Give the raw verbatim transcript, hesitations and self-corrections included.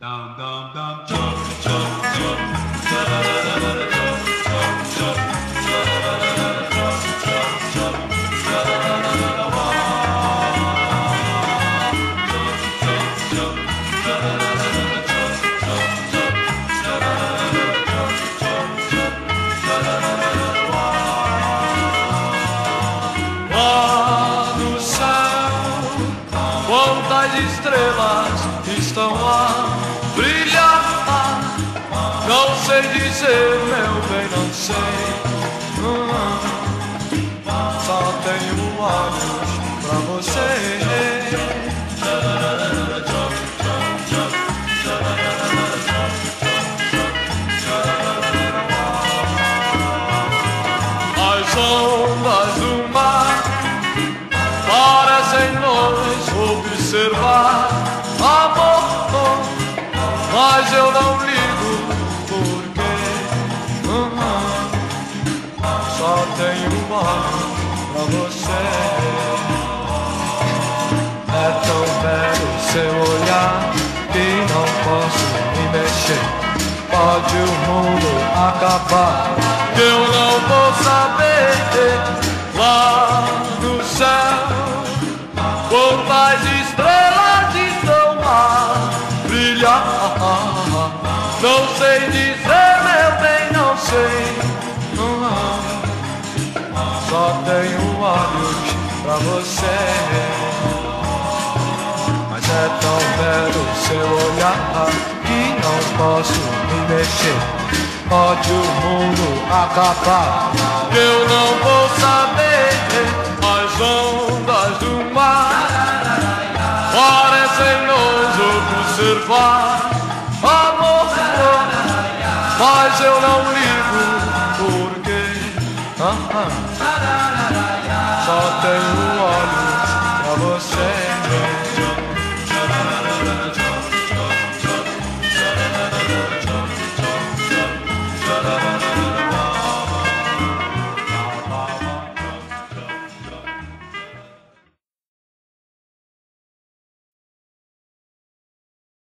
Dum dum dum chop chop chop chop chop chop chop lá no céu, quantas estrelas estão a brilhar? Não sei dizer, meu bem, não sei. Hum, só tenho olhos pra você. As ondas do mar parecem nos observar, amor, mas eu não ligo porque uh-huh, só tenho olhos pra você. É tão belo seu olhar que não posso me mexer. Pode o mundo acabar, que eu não vou saber. Lá no céu, quantas estrelas estão a brilhar? Não sei dizer, meu bem, não sei. Só tenho olhos pra você. Mas é tão belo seu olhar que não posso me mexer. Pode o mundo acabar, que eu não vou saber. As ondas do mar parecem nos observar, amor, mas eu não ligo porque uh-huh,